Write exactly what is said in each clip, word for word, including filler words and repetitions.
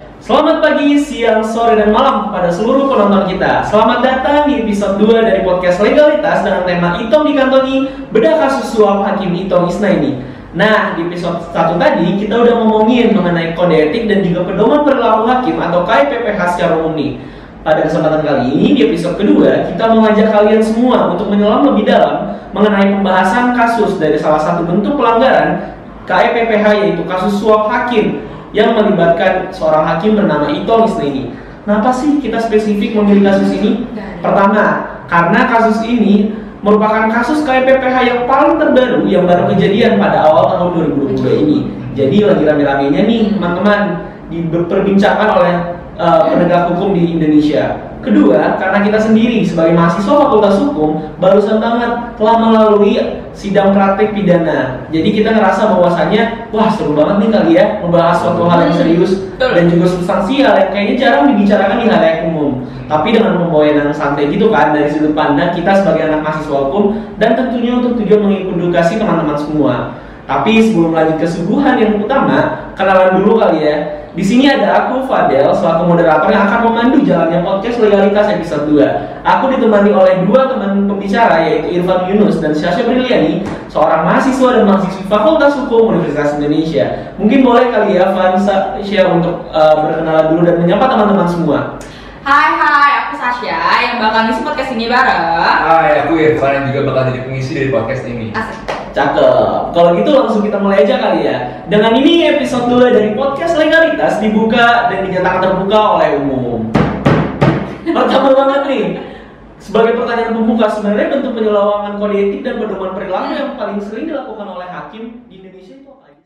Selamat pagi, siang, sore, dan malam kepada seluruh penonton kita. Selamat datang di episode dua dari podcast Legalitas dengan tema Itong Dikantongi, Bedah Kasus Suap Hakim Itong Isnaini. Nah, di episode satu tadi kita udah ngomongin mengenai kode etik dan juga pedoman perilaku hakim atau K I P P H secara umum nih. Pada kesempatan kali ini, di episode kedua, kita mengajak kalian semua untuk menyelam lebih dalam mengenai pembahasan kasus dari salah satu bentuk pelanggaran K I P P H, yaitu kasus suap hakim yang melibatkan seorang hakim bernama Itong Isnaini. Kenapa sih kita spesifik memilih kasus ini? Pertama, karena kasus ini merupakan kasus K I P P H yang paling terbaru yang baru kejadian pada awal tahun dua ribu dua puluh dua ini. Jadi lagi rame-ramenya nih teman-teman diperbincangkan oleh uh, penegak hukum di Indonesia. Kedua, karena kita sendiri sebagai mahasiswa Fakultas Hukum barusan banget telah melalui sidang praktik pidana. Jadi kita ngerasa bahwasannya, wah seru banget nih kali ya membahas suatu hal yang serius dan juga substansial yang kayaknya jarang dibicarakan di halayak umum. Tapi dengan pembawa yang santai gitu kan dari sudut pandang kita sebagai anak mahasiswa hukum dan tentunya untuk tujuan mengedukasi teman-teman semua. Tapi sebelum lanjut ke suguhan yang utama, kenalan dulu kali ya. Di sini ada aku, Fadel, selaku moderator yang akan memandu jalannya podcast Legalitas episode dua. Aku ditemani oleh dua teman pembicara, yaitu Irfan Yunus dan Syasha Briliani, seorang mahasiswa dan mahasiswi Fakultas Hukum Universitas Indonesia. Mungkin boleh kali ya, Van, share untuk uh, berkenalan dulu dan menyapa teman-teman semua. Hai hai, aku Sasha yang bakal ngisi podcast ini bareng. Hai, aku Irfan yang juga bakal jadi pengisi dari podcast ini. Asik. Cakep. Kalau gitu langsung kita mulai aja kali ya. Dengan ini episode dua dari podcast Legalitas dibuka dan dinyatakan terbuka oleh umum. Pertama banget nih, sebagai pertanyaan pembuka, sebenarnya bentuk penyelewangan kode etik dan pedoman perilaku yang paling sering dilakukan oleh hakim di Indonesia itu apa aja?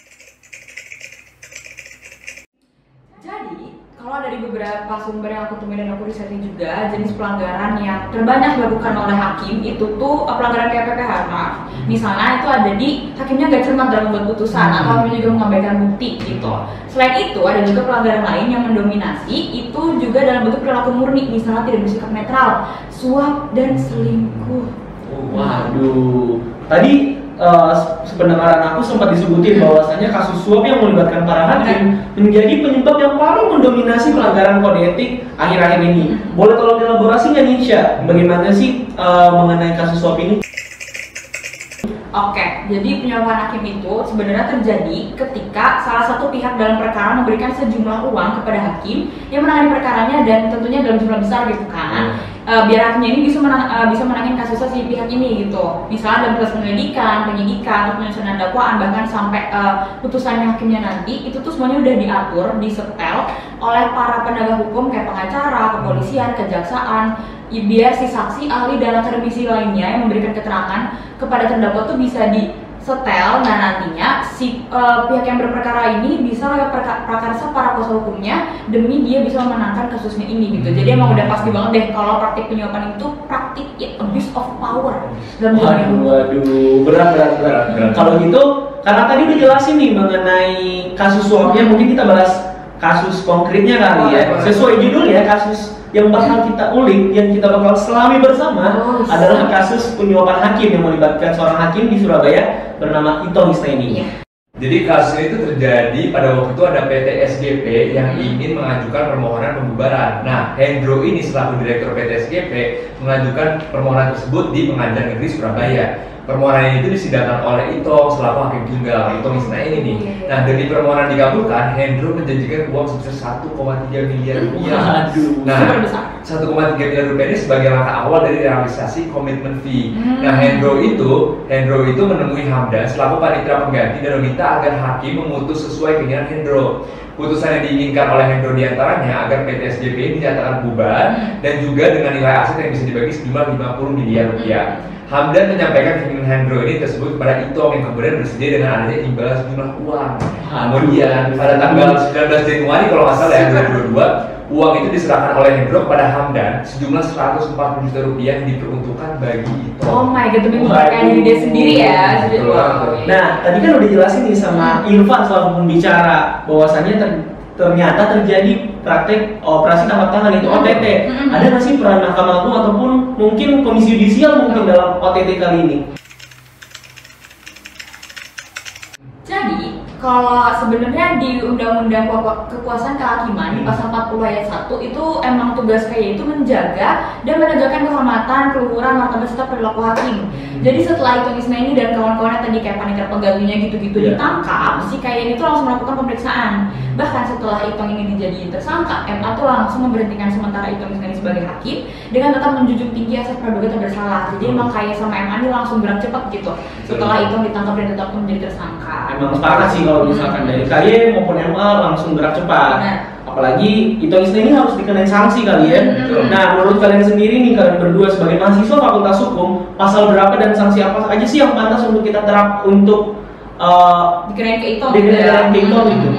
Jadi, kalau dari beberapa sumber yang aku temuin dan aku risetin juga, jenis pelanggaran yang terbanyak dilakukan oleh hakim itu tuh pelanggaran K I P P H. Misalnya itu ada di hakimnya gak cermat dalam membuat putusan atau hakimnya juga mengabaikan bukti gitu. Selain itu ada juga pelanggaran lain yang mendominasi itu juga dalam bentuk perilaku murni, misalnya tidak bersikap netral, suap dan selingkuh. Waduh, tadi uh, sebenarnya aku sempat disebutin bahwasannya kasus suap yang melibatkan para hakim menjadi penyebab yang paling mendominasi pelanggaran kode etik akhir-akhir ini. Boleh tolong dielaborasi nggak nih, Syah? Bagaimana sih uh, mengenai kasus suap ini? Oke, jadi penyelewangan hakim itu sebenarnya terjadi ketika salah satu pihak dalam perkara memberikan sejumlah uang kepada hakim yang menangani perkaranya dan tentunya dalam jumlah besar gitu kan. Hmm. E, biar hakimnya ini bisa menang, e, bisa menangin kasusnya si pihak ini gitu. Misalnya dalam proses penyelidikan, penyidikan, atau penyusunan dakwaan, bahkan sampai e, putusannya hakimnya nanti itu tuh semuanya udah diatur, disetel oleh para penegak hukum kayak pengacara, kepolisian, kejaksaan. Ya, biar si saksi, ahli, dan akademisi lainnya yang memberikan keterangan kepada terdakwa tuh bisa disetel. Nah nantinya si uh, pihak yang berperkara ini bisa lewat prakarsa para kuasa hukumnya demi dia bisa memenangkan kasusnya ini gitu. Jadi emang udah pasti banget deh kalau praktik penyuapan itu praktik ya, abuse of power. Waduh, waduh, berat, berat, berat. berat. Kalau gitu, karena tadi udah jelasin nih mengenai kasus suapnya, mungkin kita bahas kasus konkretnya kali ya. Sesuai judul ya, kasus yang bakal kita ulik, yang kita bakal selami bersama oh, adalah kasus penyuapan hakim yang melibatkan seorang hakim di Surabaya bernama Itong Isnaini. Yeah. Jadi kasus ini itu terjadi pada waktu itu ada P T S G P yang ingin mengajukan permohonan pembubaran. Nah, Hendro ini selaku direktur P T S G P mengajukan permohonan tersebut di Pengadilan Negeri Surabaya. Permohonan itu disidangkan oleh Itong selaku hakim tunggal, Itong Isnaini nih. Nah, demi permohonan dikabulkan, Hendro menjanjikan uang sebesar satu koma tiga miliar rupiah. Nah, satu koma tiga miliar rupiah ini sebagai langkah awal dari realisasi komitmen fee. Hmm. Nah, Hendro itu, Hendro itu menemui Hamdan selaku panitera pengganti dan meminta agar hakim memutus sesuai keinginan Hendro. Putusan yang diinginkan oleh Hendro diantaranya agar P T S G P dinyatakan bubar dan juga dengan nilai aset yang bisa dibagi sejumlah lima puluh miliar rupiah. Hamdan menyampaikan keinginan Hendro ini tersebut kepada Itong yang kemudian bersedia dengan adanya imbalan sejumlah uang. Kemudian pada tanggal sembilan belas Januari kalau nggak salah ya dua ribu dua puluh dua, uang itu diserahkan oleh Hendro kepada Hamdan sejumlah seratus empat puluh juta rupiah yang diperuntukkan bagi Itong. Oh my god, demi memberkahi diri dia sendiri ya. Nah, tadi kan udah jelasin nih sama Irfan selaku pembicara bahwasannya ter ternyata terjadi praktek operasi tangkap tangan itu O T T. Mm-hmm. Ada nggak sih peran Mahkamah Agung ataupun mungkin Komisi Yudisial mungkin dalam O T T kali ini? Jadi Kalau sebenarnya di Undang-Undang Kekuasaan Kehakiman di pasal empat puluh ayat satu itu emang tugas K Y itu menjaga dan menegakkan kehormatan, keluhuran, martabat serta perilaku hakim. Jadi setelah Itong Isna ini dan kawan-kawannya tadi kayak panitia penggantinya gitu-gitu yeah. ditangkap, si K Y ini tuh langsung melakukan pemeriksaan. Bahkan setelah Itong ini dijadiin tersangka, M A tuh langsung memberhentikan sementara Itong Isna ini sebagai hakim dengan tetap menjunjung tinggi asas praduga tak bersalah. Jadi emang K Y sama M A ini langsung gerak cepat gitu. Setelah Itong ditangkap dan tetap menjadi tersangka. Emang sepakat sih kalau misalkan dari K Y maupun M A langsung gerak cepat. Benar. Apalagi Itong Isna ini harus dikenain sanksi kali ya. Mm-hmm. Nah, menurut kalian sendiri nih, kalian berdua sebagai mahasiswa Fakultas Hukum, pasal berapa dan sanksi apa aja sih yang pantas untuk kita terap untuk uh, dikenain ke Itong? Dikenain ke Itong gitu.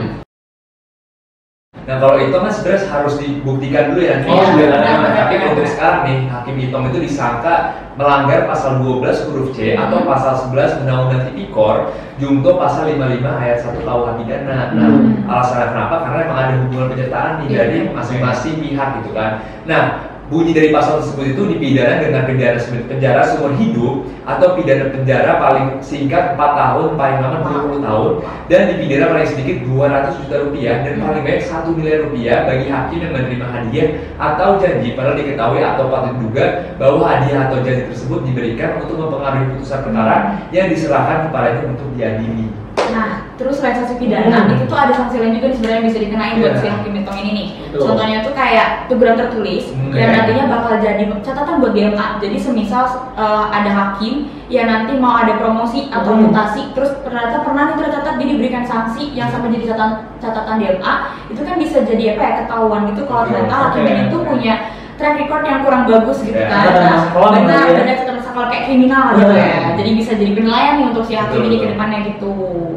Nah kalau Itong kan sebenarnya harus dibuktikan dulu ya. Oh, iya. Nah, tapi untuk sekarang nih, Hakim Itong itu disangka melanggar pasal dua belas huruf C hmm. atau pasal sebelas Undang-Undang Tipikor, junto pasal lima puluh lima ayat satu K U H pidana. Nah, hmm. alasannya kenapa? Karena memang ada hubungan penyertaan nih yeah. dari masing-masing pihak gitu kan. Nah, bunyi dari pasal tersebut itu dipidana dengan pidana penjara seumur hidup atau pidana penjara paling singkat empat tahun, paling lama dua puluh tahun, dan dipidana paling sedikit dua ratus juta rupiah dan paling banyak satu miliar rupiah bagi hakim yang menerima hadiah atau janji padahal diketahui atau patut diduga bahwa hadiah atau janji tersebut diberikan untuk mempengaruhi putusan perkara yang diserahkan kepadanya untuk diadili. Nah, terus selain sanksi pidana, hmm. itu tuh ada sanksi lain juga nih sebenarnya bisa dikenain yeah. buat si Hakim Itong ini nih. Betul. Contohnya tuh kayak teguran tertulis hmm. yang nantinya bakal jadi catatan buat D M A. Jadi semisal uh, ada hakim yang nanti mau ada promosi atau hmm. mutasi, terus ternyata pernah nih tercatat dia diberikan sanksi yang sampai jadi catatan catatan D M A, itu kan bisa jadi apa ya, ketahuan gitu kalau ternyata okay. hakim ini tuh punya track record yang kurang bagus gitu yeah. kan. Nah, benar, benar catatan sekolah kayak kriminal gitu yeah. ya. Jadi bisa jadi penilaian nih untuk si hakim ini ke depannya gitu.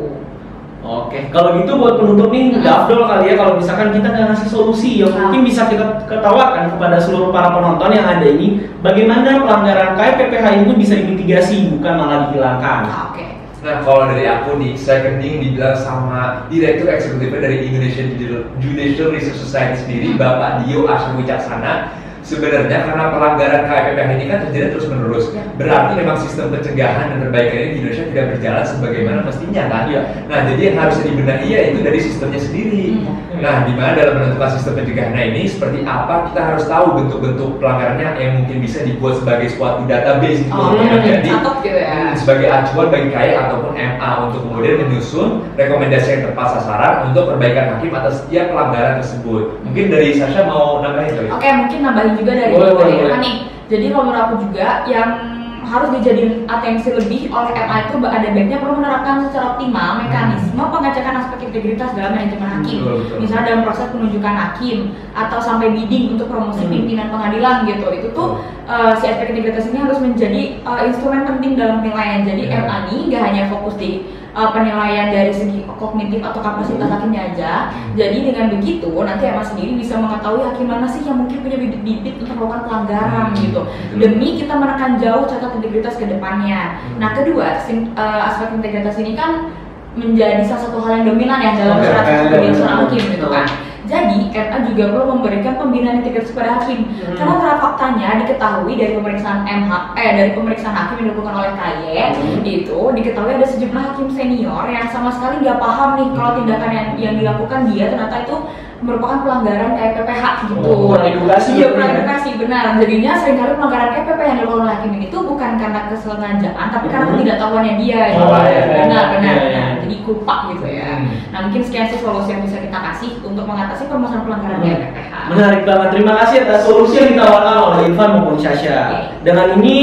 Oke, kalau gitu buat penutup nih, udah afdol kali ya kalau misalkan kita nggak ngasih solusi yang nah. mungkin bisa kita ketawakan kepada seluruh para penonton yang ada ini, bagaimana pelanggaran K P P H itu bisa dimitigasi, bukan malah dihilangkan. Oke. Okay. Nah, kalau dari aku nih, saya kening dibilang sama Direktur Eksekutifnya dari Indonesian Judicial Research Society sendiri, Bapak Dio Asri Wicaksana. Sebenarnya karena pelanggaran K P P H ini kan terjadi terus menerus, ya. Berarti memang sistem pencegahan dan perbaikan ini di Indonesia tidak berjalan sebagaimana mestinya kan. Ya. Nah, jadi yang harus dibenahi ya itu dari sistemnya sendiri. Ya. Nah, di mana dalam menentukan sistem pencegahan ini seperti apa, kita harus tahu bentuk-bentuk pelanggarannya yang mungkin bisa dibuat sebagai suatu database gitu. Oh, hmm. Jadi gitu ya. sebagai acuan bagi K Y ataupun M A untuk kemudian menyusun rekomendasi yang tepat sasaran untuk perbaikan hakim atas setiap pelanggaran tersebut. Mungkin dari Sasha mau nambahin tuh. Oke, mungkin nambahin juga dari Irfan nih. Jadi kalau menurut aku juga yang harus dijadiin atensi lebih oleh M A itu ada baiknya perlu menerapkan secara optimal mekanisme pengecekan aspek integritas dalam manajemen hakim. Betul, betul. Misalnya dalam proses penunjukan hakim atau sampai bidding untuk promosi hmm. pimpinan pengadilan gitu. Itu tuh uh, si aspek integritas ini harus menjadi uh, instrumen penting dalam penilaian. Jadi hmm. M A ini nggak hanya fokus di Uh, penilaian dari segi kognitif atau kapasitas hmm. hakimnya aja. Hmm. Jadi dengan begitu nanti M A sendiri bisa mengetahui hakim mana sih yang mungkin punya bibit-bibit untuk melakukan pelanggaran hmm. gitu. Demi kita menekan jauh catat integritas ke depannya. Hmm. Nah, kedua, sim, uh, aspek integritas ini kan menjadi salah satu hal yang dominan ya dalam syarat kepribadian seorang hakim gitu kan. Jadi M A juga perlu memberikan pembinaan integritas kepada hakim. Hmm. Karena secara faktanya diketahui dari pemeriksaan M H eh dari pemeriksaan hakim yang dilakukan oleh K Y hmm. itu diketahui ada sejumlah hakim senior yang sama sekali nggak paham nih hmm. kalau tindakan yang yang dilakukan dia ternyata itu merupakan pelanggaran K P P H gitu. Oh, edukasi. Iya, edukasi benar. Jadinya seringkali pelanggaran K P P yang dilakukan oleh hakim itu bukan karena kesengajaan, tapi karena hmm. ketidaktahuannya dia. Oh, gitu. ya, benar, ya, benar. ya, ya. Nah, jadi kupak gitu ya. Hmm. Nah, mungkin sekian sih solusi yang bisa kita kasih untuk mengatasi permasalahan pelanggaran hmm. K P P H. Menarik banget. Terima kasih atas solusi yang ditawarkan oleh Irfan maupun Sasha. Okay. Dengan ini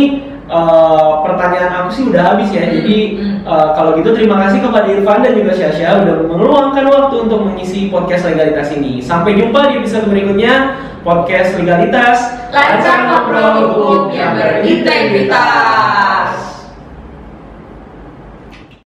Uh, pertanyaan aku sih udah habis ya. Jadi uh, kalau gitu terima kasih kepada Irfan dan juga Sasha udah meluangkan waktu untuk mengisi podcast legalitas ini. Sampai jumpa di episode berikutnya podcast legalitas. Lancar ngobrol hukum yang berintegritas.